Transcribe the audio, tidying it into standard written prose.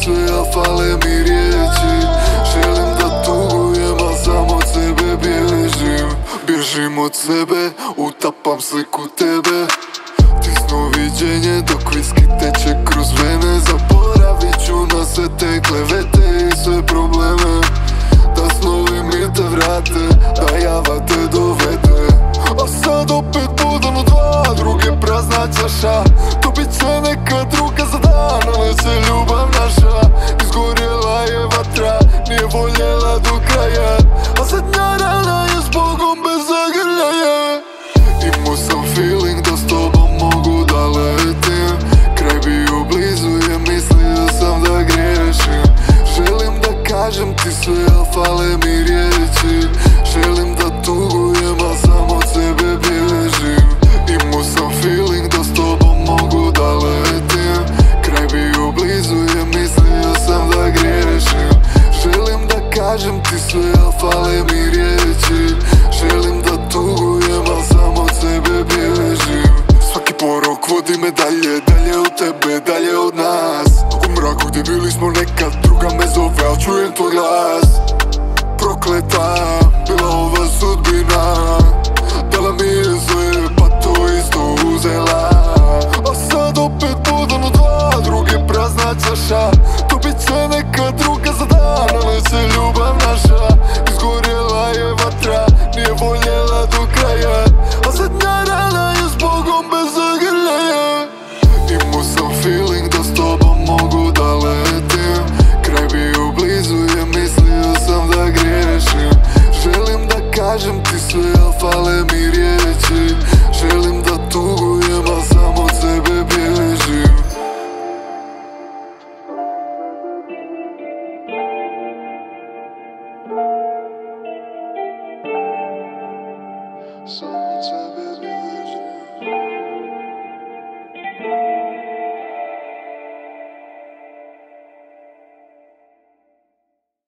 sve, a fale mi riječi. Želim da tugujem, a sam od sebe bježim. Bježim od sebe, utapam sliku tebe. Tisnu viđenje dok viski teče kroz vene. Zaboravit ću na sve te klevete i sve probleme. Da snovi mi te vrate, da java te dovede. A sad opet budan u dva, druge prazna čaša. To bit će neka druga za dan, ali će ljubav naša. Izgorjela je vatra, nije voljela do kraja. A zadnja rana je s Bogom bez zagrljaja. Imao sam feeling da s tobom mogu da letim. Kraj bio blizu je, mislio sam da griješim. Želim da kažem ti sve, a fale mi riječi. Želim da tugujem, a sam od sebe bježim. Imao sam feeling da s tobom mogu da letim. Kraj bio blizu je, mislio sam da griješim. Želim da kažem ti sve, a fale mi riječi. Želim da tugujem, a sam od sebe bježim. Svaki porok vodi me dalje, dalje od tebe, dalje od nas. U mraku gdje bili smo nekad, druga me zove, al čujem tvoj glas. Prokleta, bila ova sudbina. Dala mi je sve, pa to isto uzela. A sad opet budan u dva, druge prazna čaša. To bit će neka druga za dan, ali će ljubav naša. Izgorjela je vatra, nije voljela do kraja. A zadnja rana je s Bogom bez zagrljaja. Imao sam feeling da s tobom mogu da letim. Kraj bio blizu je, mislio sam da griješim. Želim da kažem ti sve, a fale mi riječi. Želim